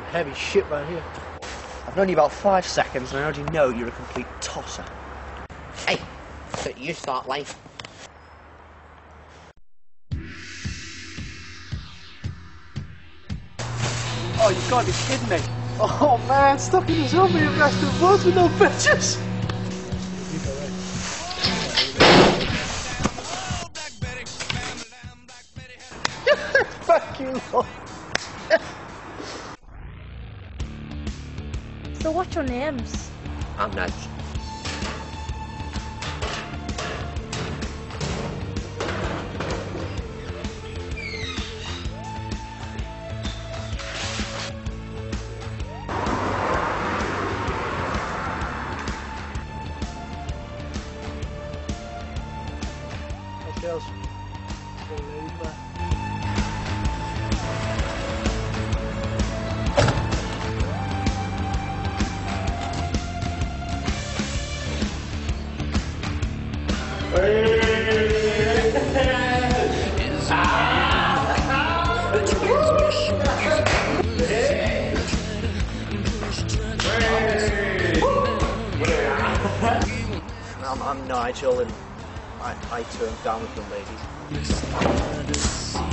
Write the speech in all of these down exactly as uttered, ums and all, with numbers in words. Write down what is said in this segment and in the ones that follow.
heavy shit right here. I've known you about five seconds and I already know you're a complete tosser. Hey, so you start life. Oh, you gotta be kidding me. Oh man, stuck in the zombie infested woods with no bitches. Fuck you, Lord. So what's your names? I'm Nudge. Those girls. Little ladies, man. I'm, I'm Nigel, and I, I turn down with the ladies.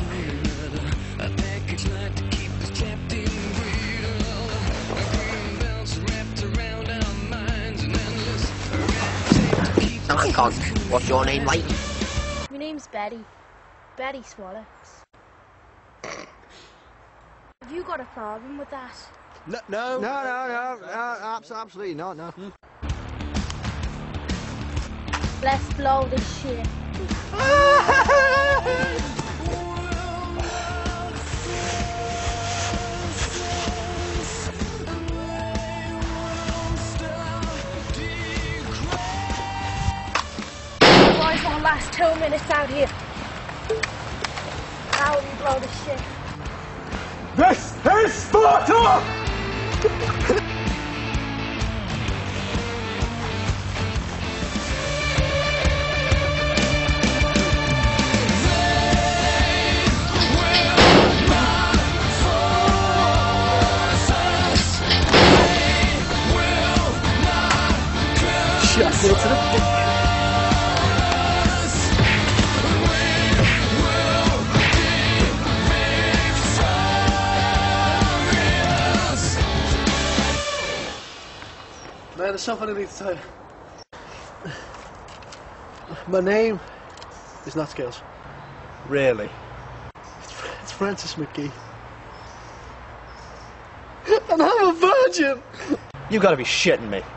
Come on, Con. What's your name, like? My name's Betty. Betty Swallocks. Have you got a problem with that? No, no, No, no, no, no, abs- absolutely not, no. Let's blow this shit. Boys won't last two minutes out here. Now we blow this shit. This is Sparta! Shit, go to the... Man, there's something I need to tell you. My name is not Scales. Really? It's, it's Francis McGee. And I'm a virgin! You gotta be shitting me.